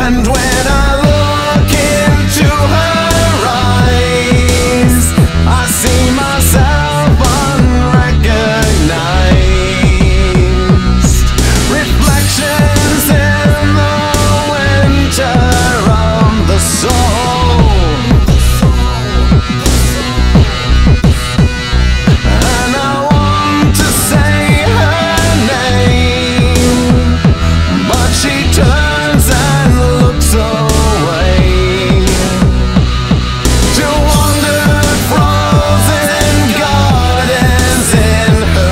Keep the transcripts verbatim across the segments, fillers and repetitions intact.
And when I look into her eyes, I see myself unrecognized. Reflections in the winter of the soul. And I want to say her name, but she turns and looks away to wander frozen gardens in her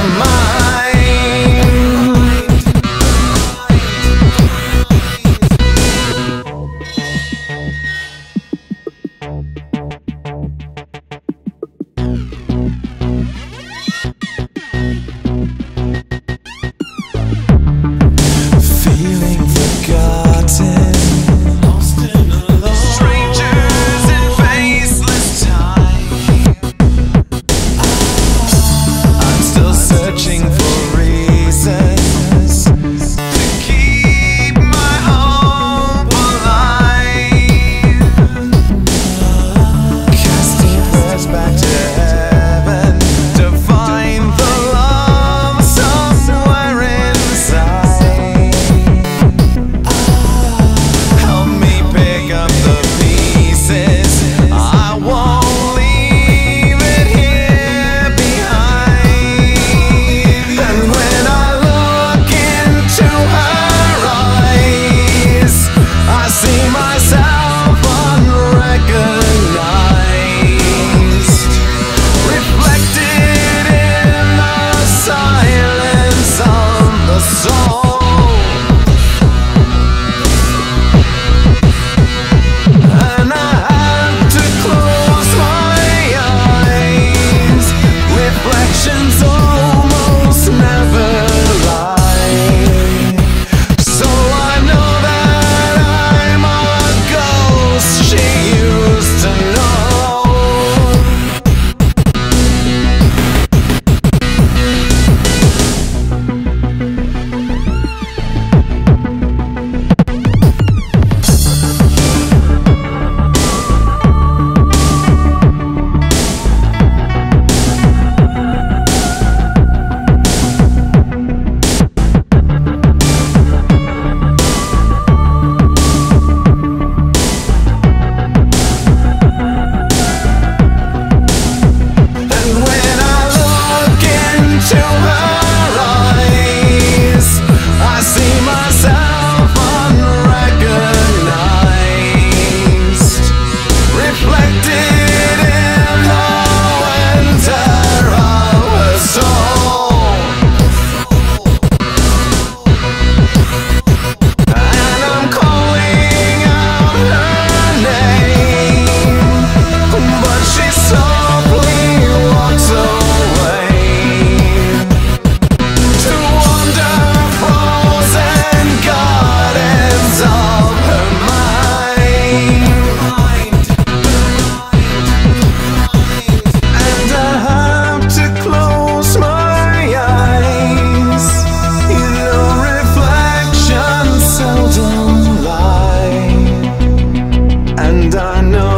feeling forgotten, lost and alone. Strangers in faceless time. I'm still searching for reasons to keep my hope alive. Casting prayers back to heaven to find the love somewhere inside. Help me pick up the pieces. I won't leave it here behind. And when I look into her eyes, I see myself unrecognized, reflected in the silence of the soul. And I have to close my eyes. Reflections almost never lie. So I know that I'm a ghost she used to know. And when I look into her eyes, I see myself unrecognized, reflected in the winter of her soul. And I'm calling out her name, but she softly walks away to wander frozen gardens of her mind. And I have to close my eyes. You know, reflections seldom lie. And I know